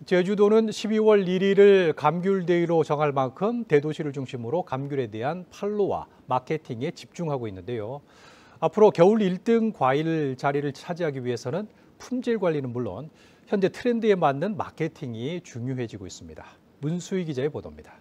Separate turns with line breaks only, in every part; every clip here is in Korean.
제주도는 12월 1일을 감귤데이로 정할 만큼 대도시를 중심으로 감귤에 대한 판로와 마케팅에 집중하고 있는데요. 앞으로 겨울 1등 과일 자리를 차지하기 위해서는 품질 관리는 물론 현재 트렌드에 맞는 마케팅이 중요해지고 있습니다. 문수희 기자의 보도입니다.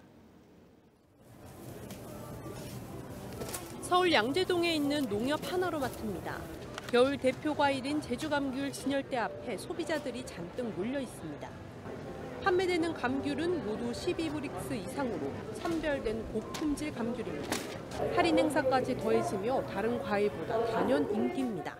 서울 양재동에 있는 농협 하나로마트입니다. 겨울 대표 과일인 제주감귤 진열대 앞에 소비자들이 잔뜩 몰려 있습니다. 판매되는 감귤은 모두 12브릭스 이상으로 선별된 고품질 감귤입니다. 할인 행사까지 더해지며 다른 과일보다 단연 인기입니다.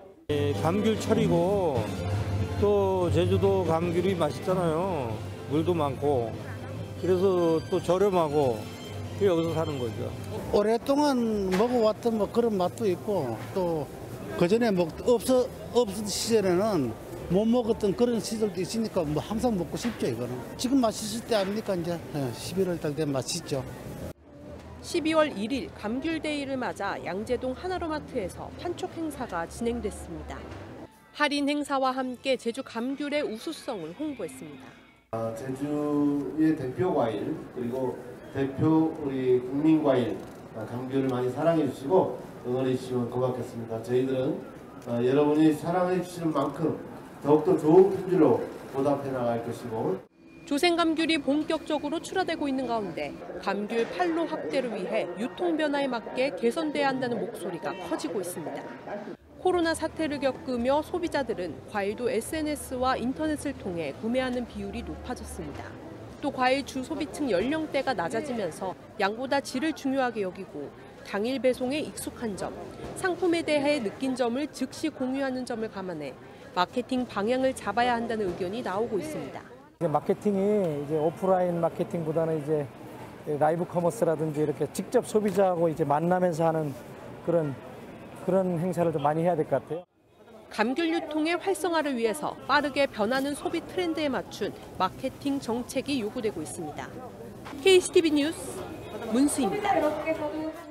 감귤철이고 또 제주도 감귤이 맛있잖아요. 물도 많고 그래서 또 저렴하고 여기서 사는 거죠.
오랫동안 먹어왔던 뭐 그런 맛도 있고 또 그전에 없었던 시절에는 못 먹었던 그런 시절도 있으니까 뭐 항상 먹고 싶죠, 이거는. 지금 맛있을 때 아닙니까, 이제. 11월 달 되면 맛있죠.
12월 1일 감귤데이를 맞아 양재동 하나로마트에서 판촉 행사가 진행됐습니다. 할인 행사와 함께 제주 감귤의 우수성을 홍보했습니다.
제주의 대표 과일 그리고 대표 우리 국민 과일 감귤을 많이 사랑해 주시고 응원해 주시면 고맙겠습니다. 저희들은 여러분이 사랑해 주시는 만큼 더욱더 좋은 품질로 보답해 나갈 것이고.
조생감귤이 본격적으로 출하되고 있는 가운데 감귤 판로 확대를 위해 유통 변화에 맞게 개선돼야 한다는 목소리가 커지고 있습니다. 코로나 사태를 겪으며 소비자들은 과일도 SNS와 인터넷을 통해 구매하는 비율이 높아졌습니다. 또 과일 주소비층 연령대가 낮아지면서 양보다 질을 중요하게 여기고 당일 배송에 익숙한 점, 상품에 대해 느낀 점을 즉시 공유하는 점을 감안해 마케팅 방향을 잡아야 한다는 의견이 나오고 있습니다.
마케팅이 이제 오프라인 마케팅보다는 이제 라이브 커머스라든지 이렇게 직접 소비자하고 이제 만나면서 하는 그런 행사를 좀 많이 해야 될 것 같아요.
감귤 유통의 활성화를 위해서 빠르게 변하는 소비 트렌드에 맞춘 마케팅 정책이 요구되고 있습니다. KCTV 뉴스 문수희입니다.